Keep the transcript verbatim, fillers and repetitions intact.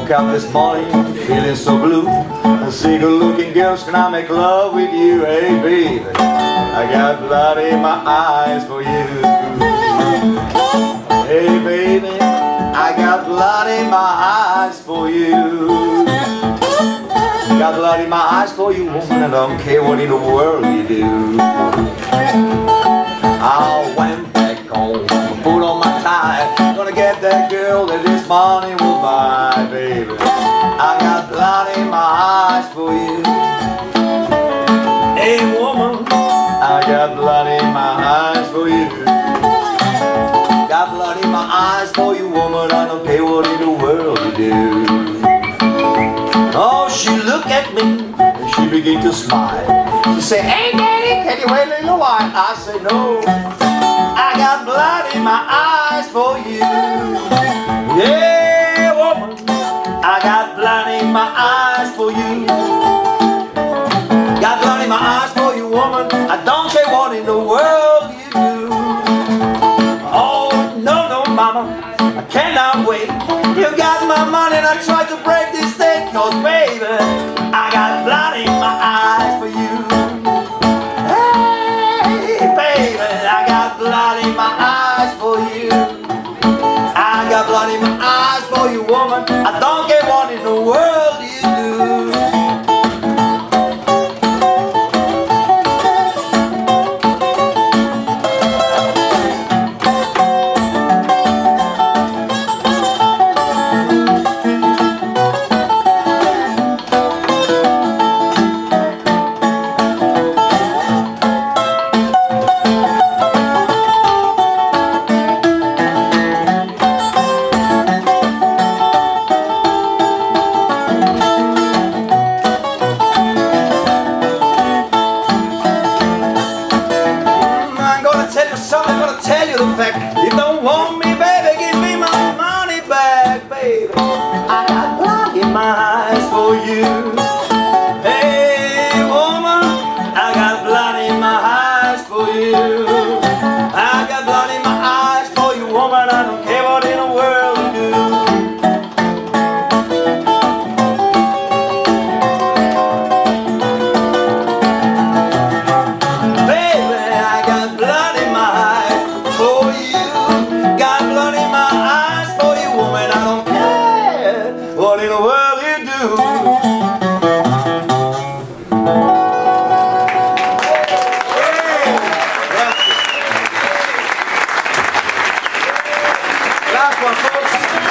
woke up this morning feeling so blue. I see good looking girls, can I make love with you? Hey baby, I got blood in my eyes for you. Hey baby, I got blood in my eyes for you. Got blood in my eyes for you, woman, I don't care what in the world you do. I went back home, put on my tie, gonna get that girl that this money will buy, baby. I got blood in my eyes for you. Hey woman, I got blood in my eyes for you. Got blood in my eyes for you, woman, I don't care what in the world you do. Oh, she looked at me and she began to smile. She said, hey daddy, can you wait a little while? I said, no, I got blood in my eyes for you. Yeah, woman, I got blood in my eyes for you. Got blood in my eyes for you, woman, I don't care what in the world you do. Oh, no, no, mama, I cannot wait. You got my money and I tried to break this thing, cause baby, I got blood in my eyes for you. Hey baby, I got blood in my eyes for you. I got blood in my eyes for you, woman, I don't care what in the world you do. I'm gonna tell you the fact. You don't want me, baby, give me my money back, baby. I got blood in my eyes for you. Hey woman, I got blood in my eyes for you. I got blood in my eyes for you, woman, I don't care what in the world you do. What in the world you do? Last one, folks.